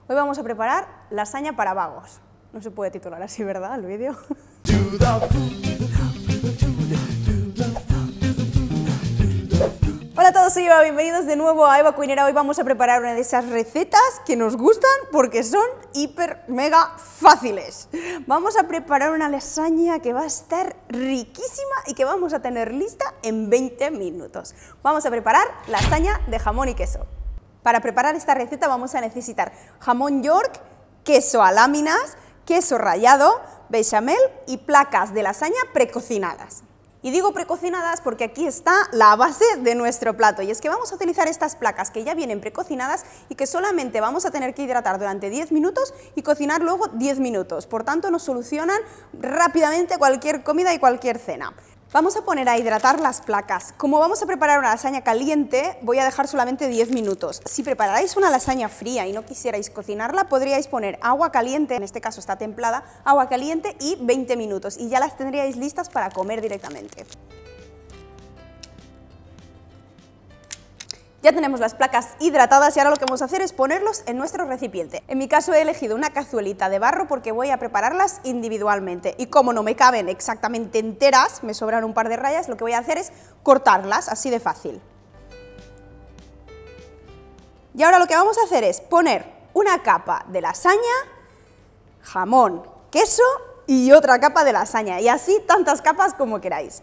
Hoy vamos a preparar lasaña para vagos. No se puede titular así, ¿verdad, el vídeo? Hola a todos, soy Eva, bienvenidos de nuevo a Eva Cocinera. Hoy vamos a preparar una de esas recetas que nos gustan porque son hiper mega fáciles. Vamos a preparar una lasaña que va a estar riquísima y que vamos a tener lista en 20 minutos. Vamos a preparar lasaña de jamón y queso. Para preparar esta receta vamos a necesitar jamón York, queso a láminas, queso rallado, bechamel y placas de lasaña precocinadas. Y digo precocinadas porque aquí está la base de nuestro plato, y es que vamos a utilizar estas placas que ya vienen precocinadas y que solamente vamos a tener que hidratar durante 10 minutos y cocinar luego 10 minutos, por tanto nos solucionan rápidamente cualquier comida y cualquier cena. Vamos a poner a hidratar las placas. Como vamos a preparar una lasaña caliente, voy a dejar solamente 10 minutos. Si prepararais una lasaña fría y no quisierais cocinarla, podríais poner agua caliente, en este caso está templada, agua caliente y 20 minutos, y ya las tendríais listas para comer directamente. Ya tenemos las placas hidratadas y ahora lo que vamos a hacer es ponerlos en nuestro recipiente. En mi caso he elegido una cazuelita de barro porque voy a prepararlas individualmente, y como no me caben exactamente enteras, me sobran un par de rayas, lo que voy a hacer es cortarlas, así de fácil. Y ahora lo que vamos a hacer es poner una capa de lasaña, jamón, queso y otra capa de lasaña, y así tantas capas como queráis.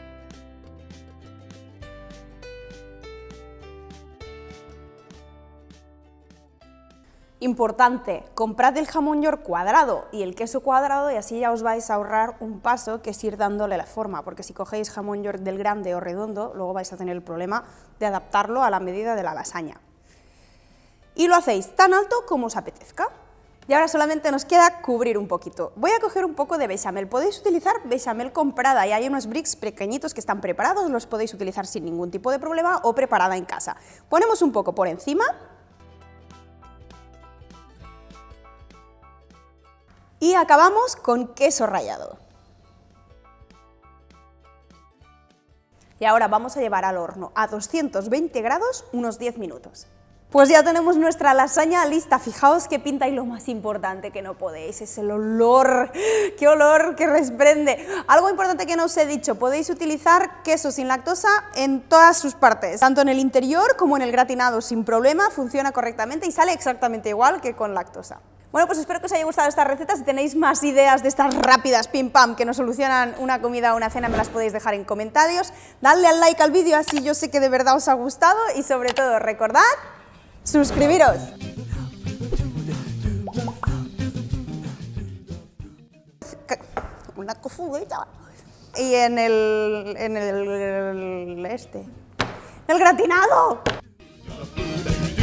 Importante, comprad el jamón York cuadrado y el queso cuadrado, y así ya os vais a ahorrar un paso, que es ir dándole la forma, porque si cogéis jamón York del grande o redondo, luego vais a tener el problema de adaptarlo a la medida de la lasaña. Y lo hacéis tan alto como os apetezca. Y ahora solamente nos queda cubrir un poquito. Voy a coger un poco de bechamel, podéis utilizar bechamel comprada, y hay unos bricks pequeñitos que están preparados, los podéis utilizar sin ningún tipo de problema, o preparada en casa. Ponemos un poco por encima. Y acabamos con queso rallado. Y ahora vamos a llevar al horno a 220 grados unos 10 minutos. Pues ya tenemos nuestra lasaña lista. Fijaos qué pinta, y lo más importante que no podéis es el olor. ¡Qué olor que desprende! Algo importante que no os he dicho, podéis utilizar queso sin lactosa en todas sus partes, tanto en el interior como en el gratinado, sin problema, funciona correctamente y sale exactamente igual que con lactosa. Bueno, pues espero que os haya gustado esta receta. Si tenéis más ideas de estas rápidas, pim pam, que nos solucionan una comida o una cena, me las podéis dejar en comentarios. Dadle al like al vídeo, así yo sé que de verdad os ha gustado, y sobre todo recordad, suscribiros. Una cofudita. Y en el gratinado.